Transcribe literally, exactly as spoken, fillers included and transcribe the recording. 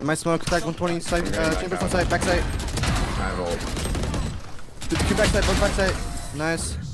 My smoke attack one twenty side, uh, chambers on side, back side. I rolled. Two back side, both back side. Nice.